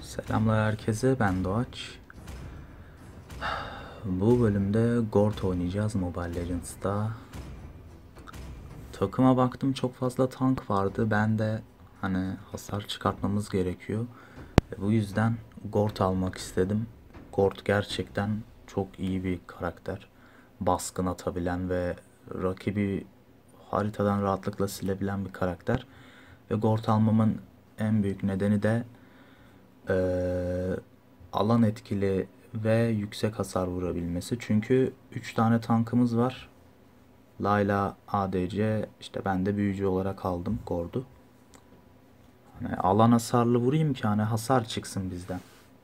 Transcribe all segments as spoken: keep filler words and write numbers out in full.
Selamlar herkese, ben Doğaç. Bu bölümde Gort oynayacağız Mobile Legends'ta. Takıma baktım, çok fazla tank vardı. Ben de hani hasar çıkartmamız gerekiyor. E, bu yüzden Gort almak istedim. Gort gerçekten çok iyi bir karakter. Baskın atabilen ve rakibi haritadan rahatlıkla silebilen bir karakter. Ve Gort almamın en büyük nedeni de Ee, alan etkili ve yüksek hasar vurabilmesi. Çünkü üç tane tankımız var. Layla, A D C, işte ben de büyücü olarak aldım Gord'u. Hani alan hasarlı vurayım ki hani hasar çıksın bizden.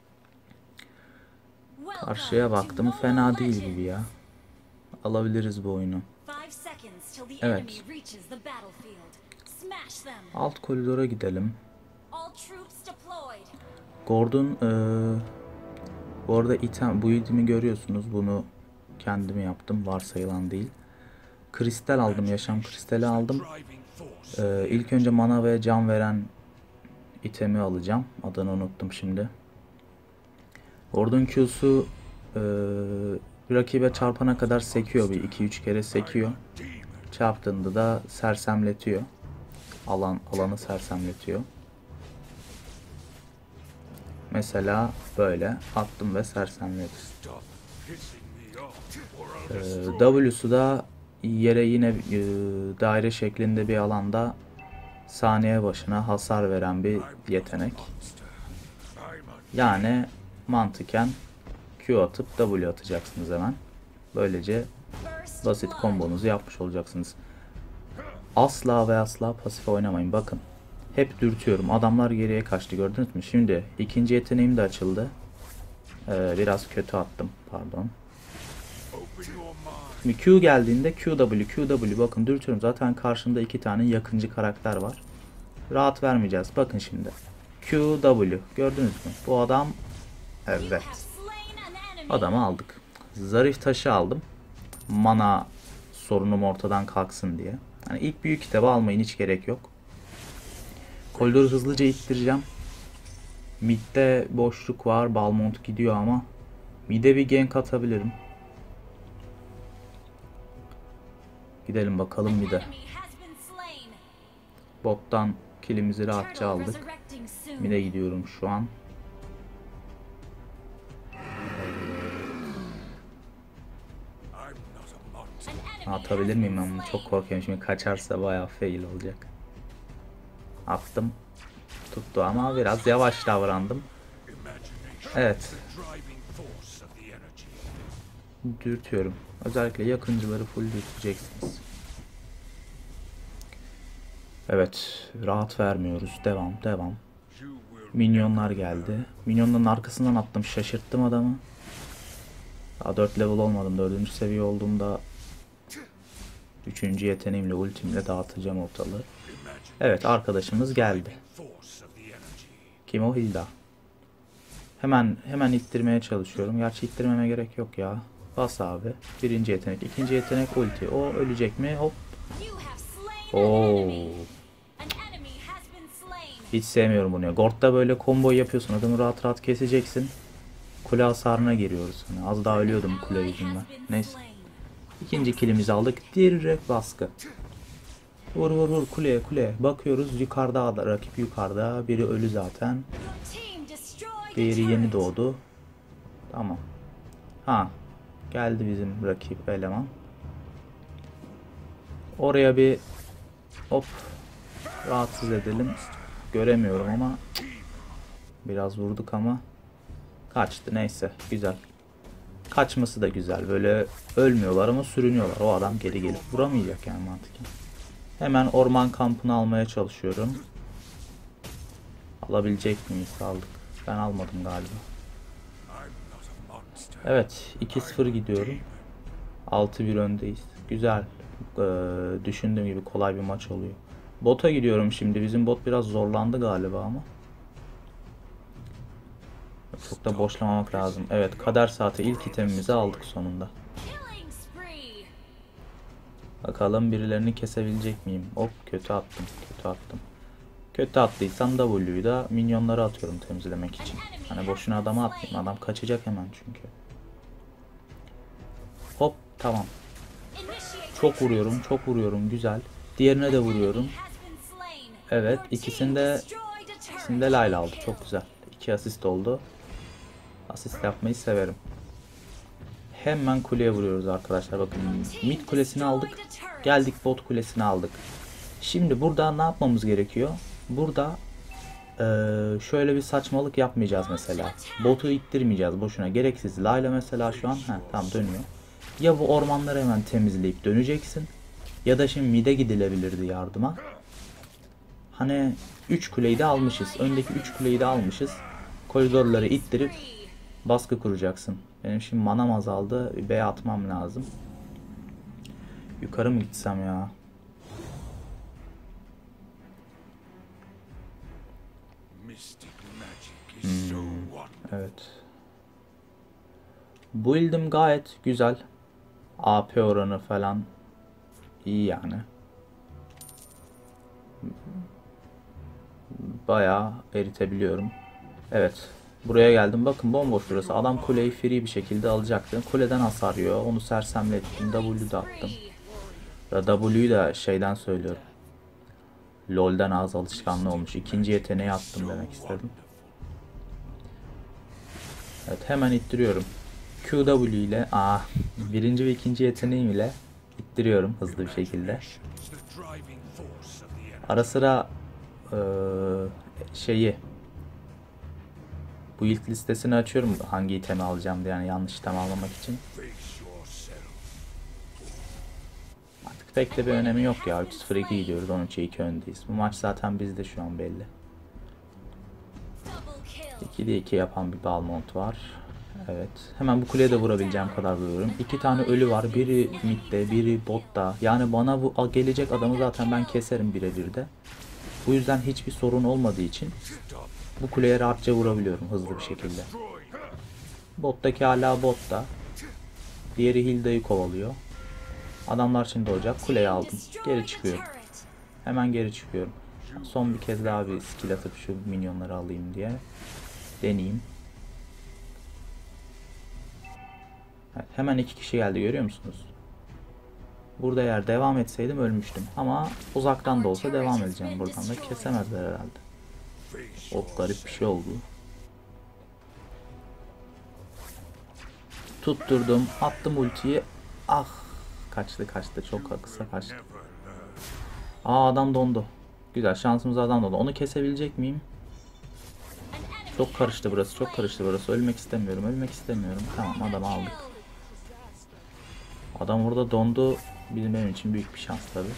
Karşıya baktım, fena değil gibi ya. Alabiliriz bu oyunu. Evet. Alt koridora gidelim. Gordon ee, bu arada item, bu itemi görüyorsunuz. Bunu kendim yaptım. Varsayılan değil. Kristal aldım. Yaşam kristali aldım. Ee, ilk önce mana ve can veren itemi alacağım. Adını unuttum şimdi. Gordon Q'su e, rakibe çarpana kadar sekiyor. Bir iki üç kere sekiyor. Çarptığında da sersemletiyor. Alan, alanı sersemletiyor. Mesela böyle attım ve sersemledim. Ee, W'su da yere yine e, daire şeklinde bir alanda saniye başına hasar veren bir yetenek. Yani mantıken Q atıp W atacaksınız hemen. Böylece basit kombonuzu yapmış olacaksınız. Asla ve asla pasif oynamayın. Bakın. Hep dürtüyorum. Adamlar geriye kaçtı, gördünüz mü? Şimdi ikinci yeteneğim de açıldı. Ee, biraz kötü attım. Pardon. Şimdi Q geldiğinde Q W, Q W bakın dürtüyorum. Zaten karşımda iki tane yakıncı karakter var. Rahat vermeyeceğiz. Bakın şimdi. Q W. Gördünüz mü? Bu adam, evet. Adamı aldık. Zarif taşı aldım. Mana sorunum ortadan kalksın diye. Yani ilk büyük kitabı almayın, hiç gerek yok. Koridoru hızlıca ittireceğim. Mid'de boşluk var. Balmont gidiyor ama mid'e bir gank atabilirim. Gidelim bakalım mid'e. Bottan killimizi rahatça aldık. Mid'e gidiyorum şu an. Atabilir miyim ben bunu? Çok korkuyorum, şimdi kaçarsa bayağı fail olacak. Attım. Tuttu ama biraz yavaş davrandım. Evet. Dürtüyorum. Özellikle yakıncıları full dürteceksiniz. Evet. Rahat vermiyoruz. Devam. Devam. Minyonlar geldi. Minyonların arkasından attım. Şaşırttım adamı. Daha dört level olmadım. dördüncü seviye olduğumda üçüncü yeteneğimle, ultimle dağıtacağım ortalığı. Evet, arkadaşımız geldi. Kim o? Hilda. Hemen hemen ittirmeye çalışıyorum. Gerçi ittirmeme gerek yok ya. Bas abi. Birinci yetenek, ikinci yetenek ulti. O ölecek mi? Hop. Oo. Hiç sevmiyorum bunu ya. Gord'da böyle combo yapıyorsun. Adamı rahat rahat keseceksin. Kule hasarına giriyoruz. Hani az daha ölüyordum kule yüzünden. Neyse. İkinci killimizi aldık. Direkt baskı. Vur vur vur kuleye kuleye. Bakıyoruz yukarıda da, rakip yukarıda. Biri ölü zaten. Diğeri yeni doğdu. Tamam. Ha. Geldi bizim rakip eleman. Oraya bir hop rahatsız edelim. Göremiyorum ama biraz vurduk ama kaçtı. Neyse, güzel. Kaçması da güzel. Böyle ölmüyorlar ama sürünüyorlar. O adam geri gelip vuramayacak yani mantıken. Hemen orman kampını almaya çalışıyorum. Alabilecek miyiz? Aldık. Ben almadım galiba. Evet. iki sıfır gidiyorum. altı bir öndeyiz. Güzel. Ee, düşündüğüm gibi kolay bir maç oluyor. Bota gidiyorum şimdi. Bizim bot biraz zorlandı galiba ama. Çok da boşlamamak lazım. Evet. Kader saati ilk itemimizi aldık sonunda. Bakalım birilerini kesebilecek miyim? Hop, kötü attım. Kötü attım. Kötü attıysam W'yu da minyonları atıyorum temizlemek için. Hani boşuna adama atmayayım. Adam kaçacak hemen çünkü. Hop tamam. Çok vuruyorum, çok vuruyorum. Güzel. Diğerine de vuruyorum. Evet, ikisinde ikisinde Layla aldı. Çok güzel. İki asist oldu. Asist yapmayı severim. Hemen kuleye vuruyoruz arkadaşlar. Bakın mid kulesini aldık. Geldik bot kulesini aldık. Şimdi burada ne yapmamız gerekiyor? Burada ee, şöyle bir saçmalık yapmayacağız mesela. Botu ittirmeyeceğiz boşuna. Gereksiz. Layla mesela şu an heh, tam dönüyor. Ya bu ormanları hemen temizleyip döneceksin. Ya da şimdi mid'e gidilebilirdi yardıma. Hani üç kuleyi de almışız. Öndeki üç kuleyi de almışız. Koridorları ittirip baskı kuracaksın. Benim şimdi manam azaldı. Bir B atmam lazım. Yukarı mı gitsem ya? Hmm, evet. Build'im gayet güzel. A P oranı falan iyi yani. Bayağı eritebiliyorum. Evet. Buraya geldim. Bakın bomboş burası. Adam kuleyi free bir şekilde alacaktı. Kuleden hasar yiyor. Onu sersemlettim. W'da attım. Ve W'yu da şeyden söylüyorum. LoL'den ağız alışkanlığı olmuş. İkinci yeteneği attım demek istedim. Evet hemen ittiriyorum. Q W ile aa, birinci ve ikinci yeteneğim ile ittiriyorum hızlı bir şekilde. Ara sıra ee, şeyi bu ilk listesini açıyorum hangi itemi alacağım diye, yani yanlış item almamak için. Artık pek de bir önemi yok ya. üç sıfır iki gidiyoruz. on üçe iki öndeyiz. Bu maç zaten bizde şu an belli. ikide iki yapan bir Balmont var. Evet. Hemen bu kuleye de vurabileceğim kadar vuruyorum. İki tane ölü var. Biri midde, biri botta. Yani bana bu gelecek adamı zaten ben keserim birebir de. Bu yüzden hiçbir sorun olmadığı için bu kuleye rahatça vurabiliyorum hızlı bir şekilde. Bottaki hala botta. Diğeri Hilda'yı kovalıyor. Adamlar şimdi olacak. Kuleyi aldım. Geri çıkıyorum. Hemen geri çıkıyorum. Son bir kez daha bir skill atıp şu minyonları alayım diye deneyeyim. Evet, hemen iki kişi geldi, görüyor musunuz? Burada eğer devam etseydim ölmüştüm. Ama uzaktan da olsa devam edeceğim. Buradan da kesemezler herhalde. Çok garip bir şey oldu. Tutturdum. Attım ultiyi. Ah. Kaçtı kaçtı. Çok kısa kaçtı. Aa adam dondu. Güzel, şansımıza adam dondu. Onu kesebilecek miyim? Çok karıştı burası. Çok karıştı burası. Ölmek istemiyorum. Ölmek istemiyorum. Tamam, adamı aldık. Adam orada dondu. Bizim benim için büyük bir şans tabi.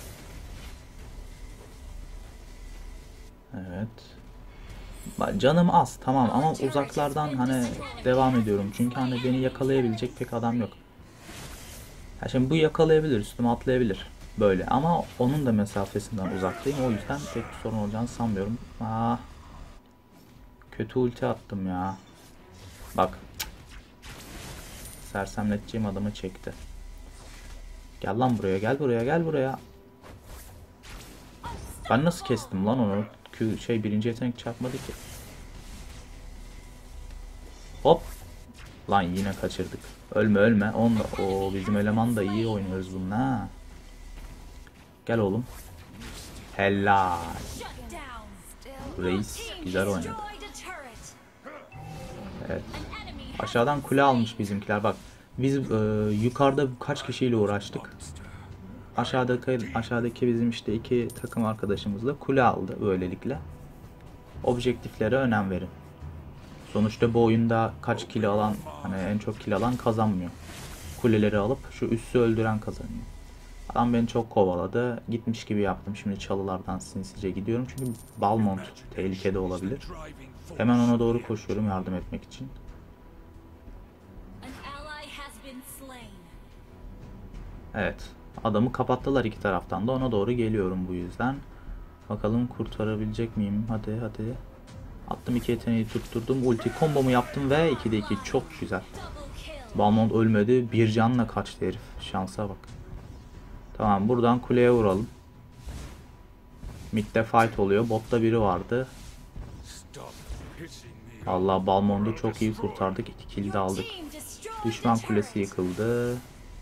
Evet. Canım az tamam ama uzaklardan hani devam ediyorum. Çünkü hani beni yakalayabilecek pek adam yok. Ya şimdi bu yakalayabilir, üstüme atlayabilir. Böyle ama onun da mesafesinden uzaktayım. O yüzden pek bir sorun olacağını sanmıyorum. Aa, kötü ulti attım ya. Bak. Sersemleteceğim adamı çekti. Gel lan buraya, gel buraya, gel buraya. Ben nasıl kestim lan onu? Q şey birinci yetenek çarpmadı ki. Hop. Lan yine kaçırdık. Ölme ölme. Onda o bizim eleman da iyi oynuyoruz bununla. Gel oğlum. Helal. Reis güzel oynadı. Evet. Aşağıdan kule almış bizimkiler. Bak biz e, yukarıda kaç kişiyle uğraştık. Aşağıdaki aşağıdaki bizim işte iki takım arkadaşımızla kule aldı böylelikle. Objektiflere önem verin. Sonuçta bu oyunda kaç kilo alan, hani en çok kilo alan kazanmıyor. Kuleleri alıp şu üssü öldüren kazanıyor. Adam beni çok kovaladı. Gitmiş gibi yaptım. Şimdi çalılardan sinsice gidiyorum. Çünkü Balmont tehlikede olabilir. Hemen ona doğru koşuyorum yardım etmek için. Evet. Adamı kapattılar iki taraftan da. Ona doğru geliyorum bu yüzden. Bakalım kurtarabilecek miyim? Hadi hadi. Attım, iki yeteneği tutturdum. Ulti kombomu yaptım ve ikide iki. Çok güzel. Balmont ölmedi. Bir canla kaçtı herif. Şansa bak. Tamam, buradan kuleye vuralım. Mid'de fight oluyor. Botta biri vardı. Allah, Balmond'u çok iyi kurtardık. iki kill de aldık. Düşman kulesi yıkıldı.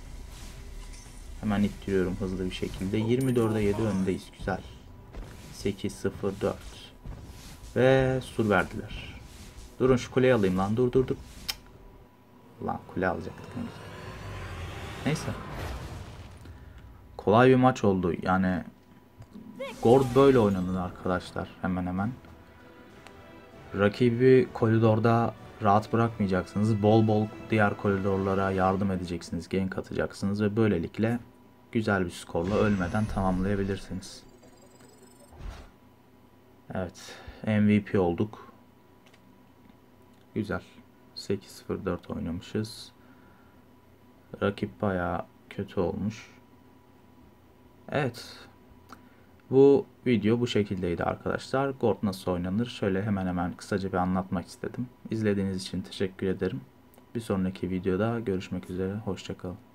Hemen ittiriyorum hızlı bir şekilde. yirmi dörde yedi öndeyiz. Güzel. sekiz sıfır dört. Ve sur verdiler. Durun şu kuleyi alayım lan. Dur dur dur. Cık. Lan kule alacaktık. Neyse. Kolay bir maç oldu. Yani Gord böyle oynanır arkadaşlar. Hemen hemen. Rakibi koridorda rahat bırakmayacaksınız. Bol bol diğer koridorlara yardım edeceksiniz. Gank atacaksınız ve böylelikle güzel bir skorla ölmeden tamamlayabilirsiniz. Evet. M V P olduk. Güzel. sekiz sıfır dört oynamışız. Rakip bayağı kötü olmuş. Evet. Bu video bu şekildeydi arkadaşlar. Gord nasıl oynanır? Şöyle hemen hemen kısaca bir anlatmak istedim. İzlediğiniz için teşekkür ederim. Bir sonraki videoda görüşmek üzere. Hoşça kalın.